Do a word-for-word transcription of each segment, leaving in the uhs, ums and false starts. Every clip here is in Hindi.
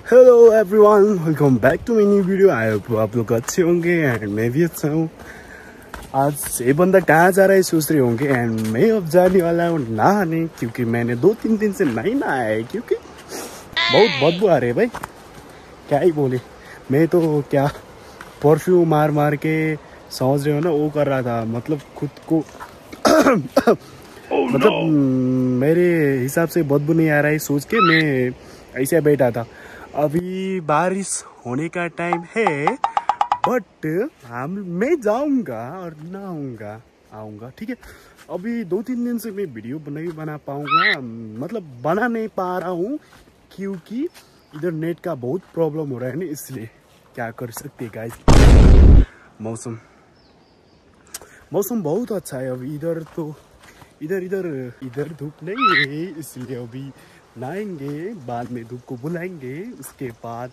Hello everyone, welcome back to my new video. I hope आप लोग अच्छे होंगे एंड मैं भी अच्छा हूँ। आज ये बंदा कहाँ जा रहा है सोच रहे होंगे, एंड मैं अब जाने वाला हूँ नहाने, क्योंकि मैंने दो तीन दिन से नहीं नहाया है, क्योंकि बहुत बदबू आ रही है भाई। क्या ही बोले, मैं तो क्या परफ्यूम मार मार के समझ रहे हो ना वो कर रहा था, मतलब खुद को oh, मतलब no. मेरे हिसाब से बदबू नहीं आ रहा है सोच के मैं ऐसे बैठा था। अभी बारिश होने का टाइम है, बट हम मैं जाऊंगा और नहाऊंगा आऊंगा, ठीक है। अभी दो तीन दिन से मैं वीडियो नहीं बना पाऊंगा, मतलब बना नहीं पा रहा हूँ, क्योंकि इधर नेट का बहुत प्रॉब्लम हो रहा है ना, इसलिए क्या कर सकते हैं गाइस। मौसम मौसम बहुत अच्छा है अभी इधर, तो इधर इधर इधर धूप नहीं है, इसलिए अभी नहाएंगे, बाद में धूप को बुलाएंगे, उसके बाद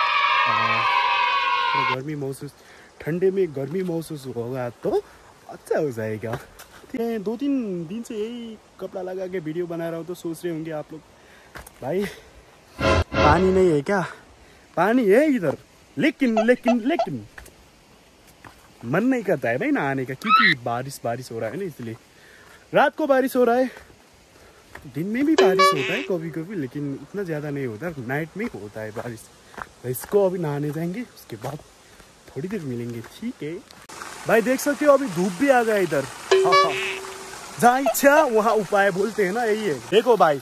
थोड़ा गर्मी महसूस, ठंडे में गर्मी महसूस होगा तो अच्छा हो जाएगा। मैं दो तीन दिन से यही कपड़ा लगा के वीडियो बना रहा हूँ, तो सोच रहे होंगे आप लोग भाई पानी नहीं है क्या? पानी है इधर, लेकिन लेकिन लेकिन मन नहीं करता है भाई नहाने का, क्योंकि बारिश बारिश हो रहा है ना, इसलिए। रात को बारिश हो रहा है, दिन में भी बारिश होता है कभी कभी, लेकिन इतना ज़्यादा नहीं होता, नाइट में होता है बारिश। तो इसको अभी नहाने जाएंगे, उसके बाद थोड़ी देर मिलेंगे, ठीक है भाई। देख सकते हो अभी धूप भी आ गया इधर। जहाँ इच्छा वहाँ उपाय बोलते हैं ना, यही है। देखो भाई,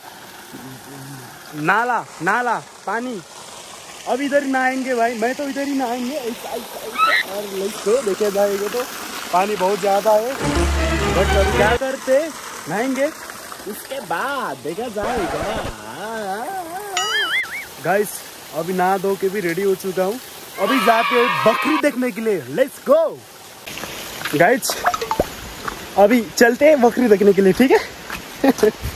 नाला नाला पानी, अब इधर ही नहाएंगे भाई, मैं तो इधर ही नहाएंगे, और लेट्स देखे जाएंगे तो पानी बहुत ज़्यादा है, बट अब क्या करते, नहाएंगे, उसके बाद देखा जाएगा। गाइस अभी नहा धो के भी रेडी हो चुका हूँ, अभी जाते हैं बकरी देखने के लिए, लेट्स गो गाइस। अभी चलते हैं बकरी देखने के लिए, ठीक है।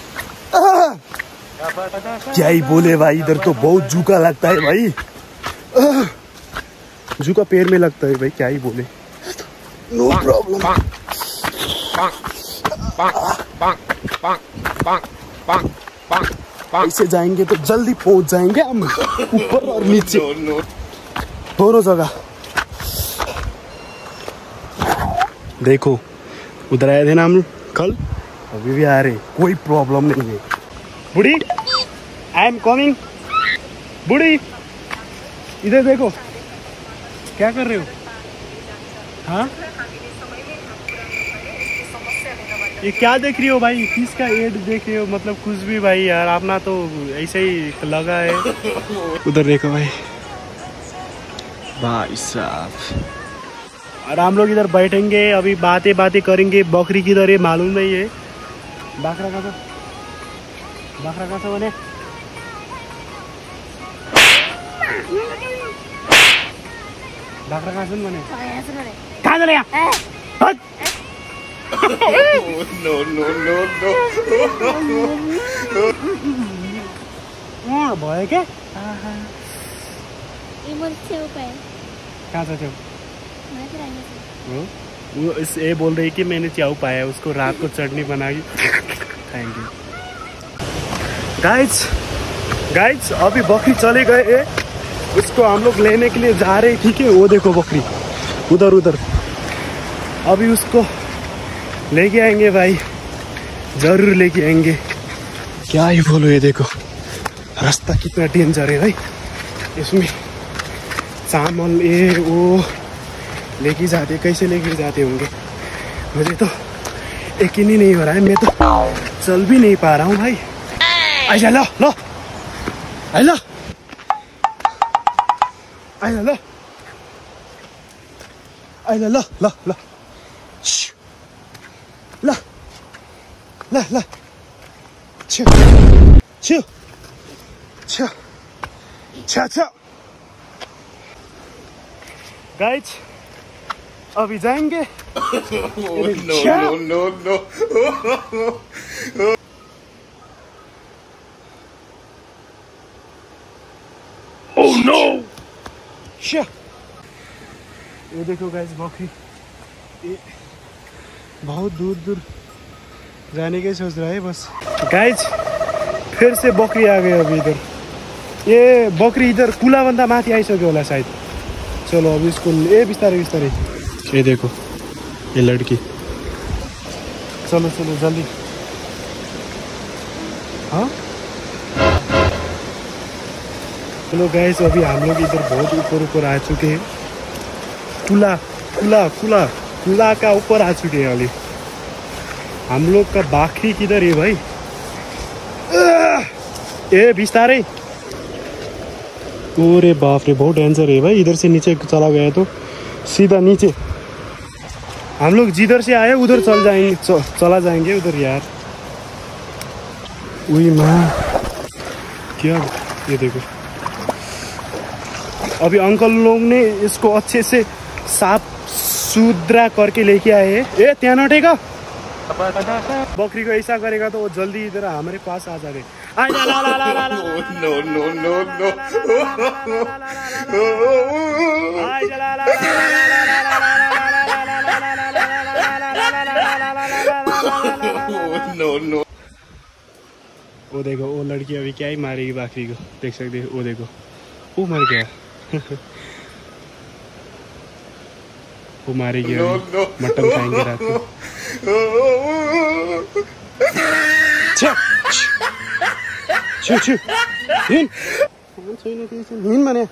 क्या ही बोले भाई, इधर तो बहुत झूका लगता है भाई, झूका पैर में लगता है भाई, क्या ही बोले। नो प्रॉब्लम, ऐसे जाएंगे तो जल्दी पहुंच जाएंगे हम, ऊपर और नीचे दोनों जगह। देखो उधर आए थे ना हम कल, अभी भी आ रहे, कोई प्रॉब्लम नहीं है। बुढ़ी आई एम कमिंग, बुढ़ी इधर देखो, क्या कर रहे हो? हाँ ये क्या देख रही हो भाई, किसका एड देख रही हो, मतलब कुछ भी भाई यार, अपना तो ऐसे ही लगा है। उधर देखो भाई, भाई साहब। और हम लोग इधर बैठेंगे, अभी बातें बातें करेंगे। बकरी किधर है मालूम नहीं है, बकरा का तो बकरा का तो बने बकरा का सुन बने कहाँ चले यहाँ? नो नो नो नो भयो क्या? कहाँ से वो इस ये बोल रही कि मैंने चाऊ पाया, उसको रात को चटनी बनाई। Thank you guys. गाइस अभी बकरी चले गए, उसको हम लोग लेने के लिए जा रहे, ठीक है। वो देखो बकरी उधर उधर, अभी उसको लेके आएंगे भाई, जरूर लेके आएंगे। क्या ही बोलो, ये देखो रास्ता कितना डेंजर है भाई, इसमें सामान ये वो लेके जाते, कैसे लेके जाते होंगे, मुझे तो यकीन ही नहीं हो रहा है, मैं तो चल भी नहीं पा रहा हूँ भाई। आजा लो लो आजा आजा लो आजा लो लो लो ला ला ला छो छो छो छो छो गाइस अभी जाएंगे। No no no no oh no, ये देखो गाइस बकरी बहुत दूर दूर जाने के सोच रहा है बस। गाइस फिर से बकरी आ गई अभी इधर, ये बकरी इधर कुला बंदा माथि आइसक्यो होला शायद। चलो अब इसको ए बिस्तारै बिस्तारै। ये देखो ये लड़की। चलो चलो जल्दी। हाँ चलो गाइस, अभी हम लोग इधर बहुत ऊपर ऊपर आ चुके हैं। कुला कुला कुला कुला का ऊपर आ चुके हैं अभी। हम लोग का बाखरी किधर है भाई? ए बिस्तारे। ओरे बाप रे, बहुत डेंजर है भाई। इधर से नीचे चला गया तो सीधा नीचे। हम लोग जिधर से आए उधर चल जाएंगे, च, चला जाएंगे उधर यार। वही माँ क्या, ये देखो अभी अंकल लोग ने इसको अच्छे से साफ सुथरा करके लेके आए हैं। ए त्यहाँ नटेगा बकरी को ऐसा करेगा तो वो जल्दी इधर हमारे पास आ जाए। No no no no no. वो देखो वो लड़की अभी क्या ही मारेगी बकरी को, देख सकते हो। वो देखो वो मर गया। वो मारेगी अभी, मटन खाएंगे रात को। छु छु हिन छैन त्यसो हिन भने।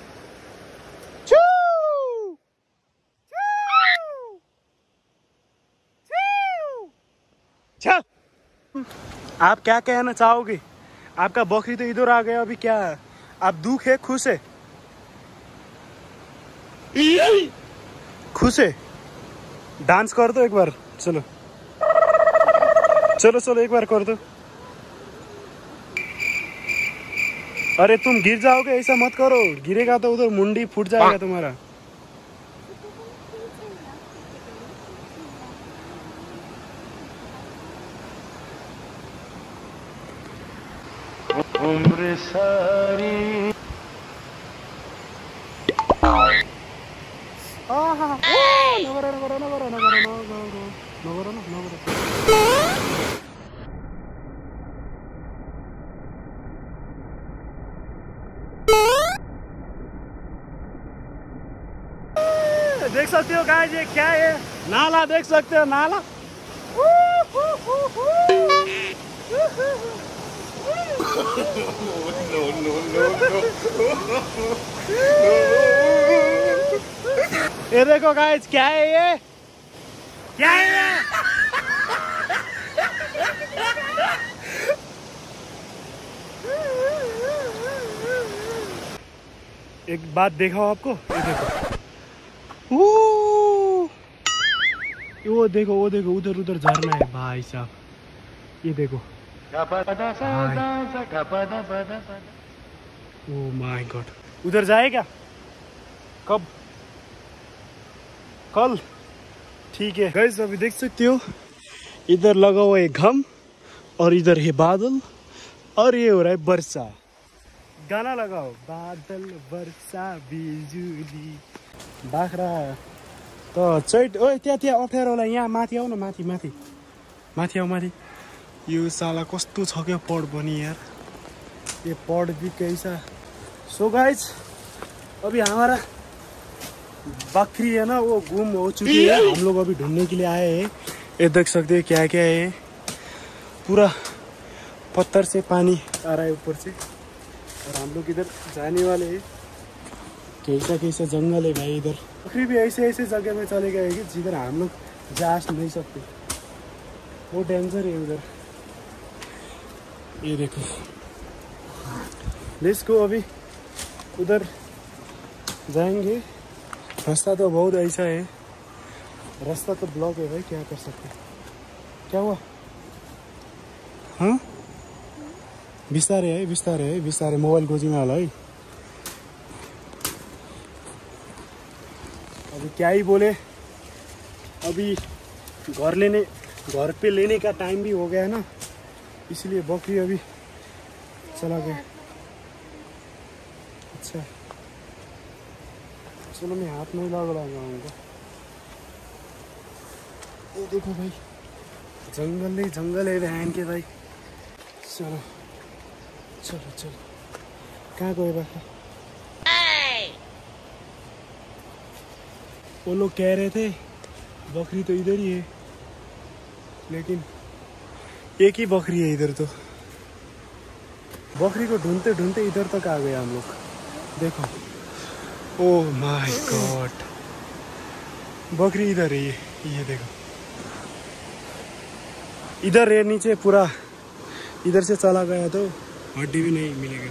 आप क्या कहना चाहोगे? आपका बकरी तो इधर आ गया, अभी क्या आप दुख है खुश है? खुश है? डांस कर दो एक बार। चलो चलो चलो एक बार कर दो। अरे तुम गिर जाओगे, ऐसा मत करो। गिरेगा तो उधर मुंडी फूट जाएगा तुम्हारा। उम्र सारी देख सकते हो गाइस, ये क्या है? नाला देख सकते हो, नाला। नो नो नो ये देखो गाइस, क्या है ये? क्या है ये? एक बात देखा आपको, ये देखो वो देखो वो देखो उधर उधर झरना है भाई साहब। ये देखो ओ माय गॉड, उधर जाए क्या? कब? कल? ठीक है गाइस, अभी देख सकते हो इधर लगा हुआ है घम और इधर है बादल और ये हो रहा है वर्षा। गाना लगाओ, बादल वर्षा बिजुली बाख्रा तो चैट। ओ त्यहाँ त्यहाँ अप्ठ्यारो होला, यहाँ माथि आऊ न, माथि माथि माथि आऊ माथि। यो साला कस्तो छ क्या पड पनि यार, ये पड भी कैसा। सो गाइस अभी हमारा बकरी है ना वो गुम हो चुकी है। हम लोग अभी ढूंढने के लिए आए हैं। ये देख सकते हैं क्या क्या है, पूरा पत्थर से पानी आ रहा है ऊपर से और हम लोग इधर जाने वाले हैं। कैसा कैसा जंगल है भाई इधर। बकरी भी ऐसे ऐसे जगह में चले गए कि जिधर हम लोग जा नहीं सकते, वो डेंजर है उधर। ये देखो इसको अभी उधर जाएंगे। रास्ता तो बहुत ऐसा है, रास्ता तो ब्लॉक है भाई, क्या कर सकते। क्या हुआ? हाँ बिस्तारे है बिस्तारे है बिस्तारे, मोबाइल खोजिङ होला है। अभी क्या ही बोले, अभी घर लेने घर पे लेने का टाइम भी हो गया है ना, इसलिए बकरी अभी चला गया। अच्छा चलो मैं हाथ नहीं लगा लगाऊंगा। ये देखो भाई जंगल ही जंगल है बहन के भाई। चलो चलो चलो कहाँ गए बाखरा? वो लोग कह रहे थे बकरी तो इधर ही है, लेकिन एक ही बकरी है इधर। तो बकरी को ढूंढते ढूंढते इधर तक आ गए हम लोग। देखो, ओह माय गॉड, बकरी इधर है। ये ये देखो, इधर है नीचे पूरा। इधर से चला गया तो हड्डी भी नहीं मिलेगा।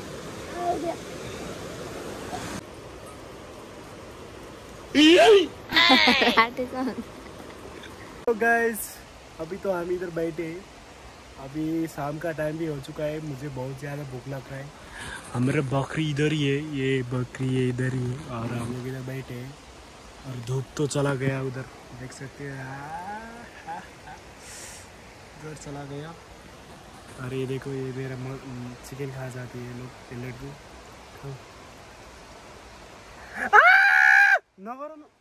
तो गाइस, अभी तो हम इधर बैठे हैं। अभी शाम का टाइम भी हो चुका है, मुझे बहुत ज़्यादा भूख लग रहा है। हमारे बकरी इधर ही है, ये बकरी है इधर ही, और हम लोग इधर बैठे हैं। और धूप तो चला गया उधर, देख सकते हैं, उधर चला गया। और ये देखो, ये मेरा चिकन खा जाती है लोग, ये लड्डू ना करो ना।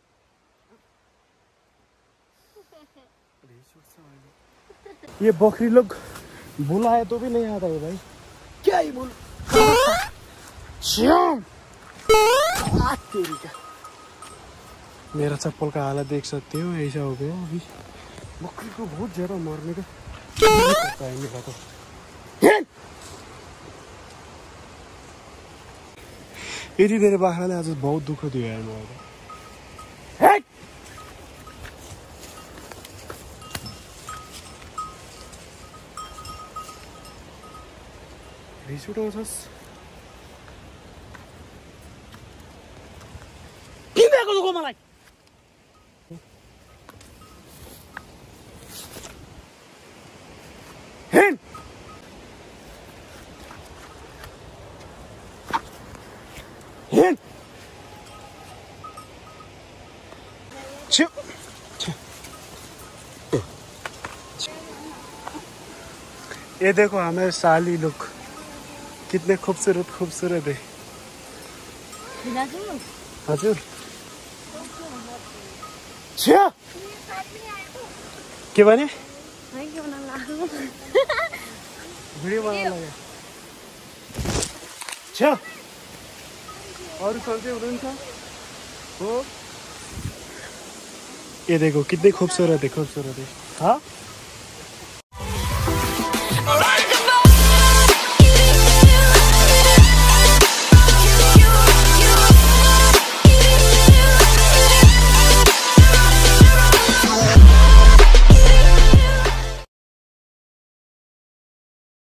ये बकरी लोग बुलाए तो भी नहीं आता है भाई, क्या ही बोल। श्याम, तेरी का मेरा चप्पल का हालत देख सकते हो, ऐसा हो गया अभी। बकरी को बहुत ज्यादा मारने का करता है मेरा तो। यदि तेरे बाख्राले आज बहुत दुःख दियो यार मलाई। रिस उठाउँछस्? के भएको दुःख मलाई? हेन हेन छु ये देखो, हमें साली लोग कितने खूबसूरत खूबसूरत है। हजुर छ्या के भने भिडियो बनाउन लाग्यो। छ्या अरू सन्चै हुनुहुन्छ हो? ये देखो कितने खूबसूरत है, खूबसूरत है। हाँ